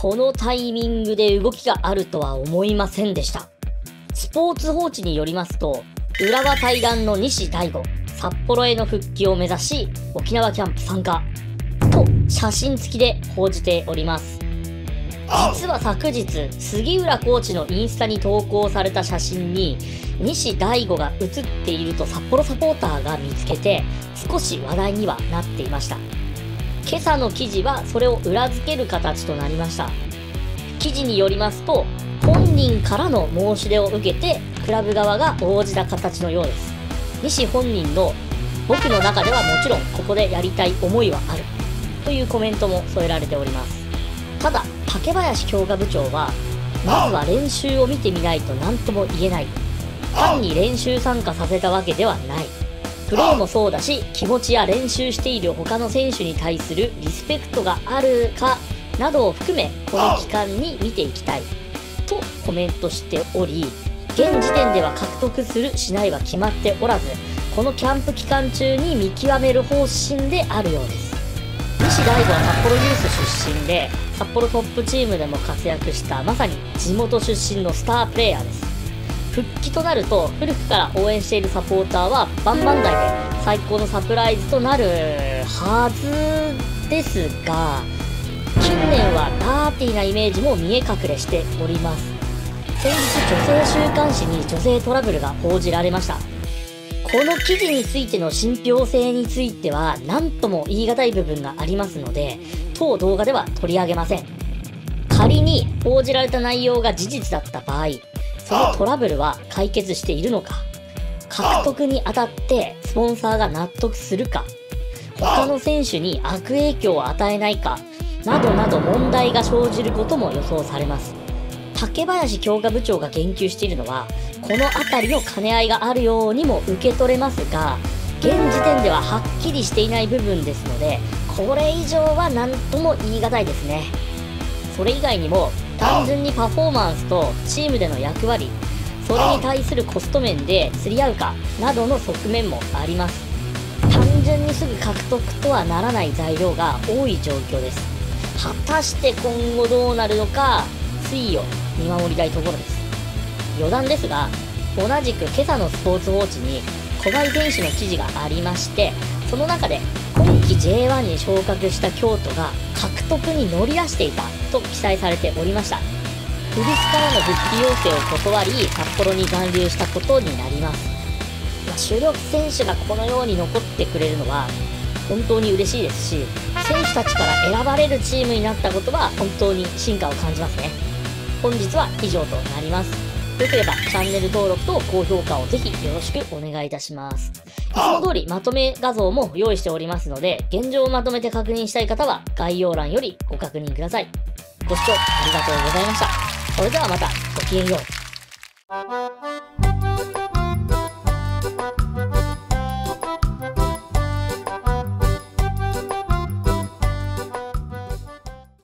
このタイミングで動きがあるとは思いませんでした。スポーツ報知によりますと、浦和対談の西大吾、札幌への復帰を目指し、沖縄キャンプ参加。と、写真付きで報じております。実は昨日、杉浦コーチのインスタに投稿された写真に、西大吾が写っていると札幌サポーターが見つけて、少し話題にはなっていました。今朝の記事はそれを裏付ける形となりました。記事によりますと、本人からの申し出を受けて、クラブ側が応じた形のようです。西本人の、僕の中ではもちろんここでやりたい思いはある。というコメントも添えられております。ただ、竹林強化部長は、まずは練習を見てみないと何とも言えない。単に練習参加させたわけではない。プレーもそうだし、気持ちや練習している他の選手に対するリスペクトがあるかなどを含め、この期間に見ていきたい。とコメントしており、現時点では獲得するしないは決まっておらず、このキャンプ期間中に見極める方針であるようです。西大吾は札幌ユース出身で、札幌トップチームでも活躍したまさに地元出身のスタープレイヤーです。復帰となると、古くから応援しているサポーターは万々歳で最高のサプライズとなるはずですが、近年はダーティーなイメージも見え隠れしております。先日女性週刊誌に女性トラブルが報じられました。この記事についての信憑性については何とも言い難い部分がありますので、当動画では取り上げません。仮に報じられた内容が事実だった場合、そのトラブルは解決しているのか、獲得にあたってスポンサーが納得するか、他の選手に悪影響を与えないか、などなど問題が生じることも予想されます。竹林強化部長が言及しているのは、この辺りの兼ね合いがあるようにも受け取れますが、現時点でははっきりしていない部分ですので、これ以上は何とも言い難いですね。それ以外にも、単純にパフォーマンスとチームでの役割、それに対するコスト面で釣り合うかなどの側面もあります。単純にすぐ獲得とはならない材料が多い状況です。果たして今後どうなるのか、推移を見守りたいところです。余談ですが、同じく今朝のスポーツ報知に小貝選手の記事がありまして、その中で今季 J1 に昇格した京都が獲得に乗り出していたと記載されておりました。古巣からの復帰要請を断り、札幌に残留したことになります。主力選手がこのように残ってくれるのは本当に嬉しいですし、選手たちから選ばれるチームになったことは本当に進化を感じますね。本日は以上となります。よければチャンネル登録と高評価をぜひよろしくお願いいたします。いつも通りまとめ画像も用意しておりますので、現状をまとめて確認したい方は概要欄よりご確認ください。ご視聴ありがとうございました。それではまたごきげんよう。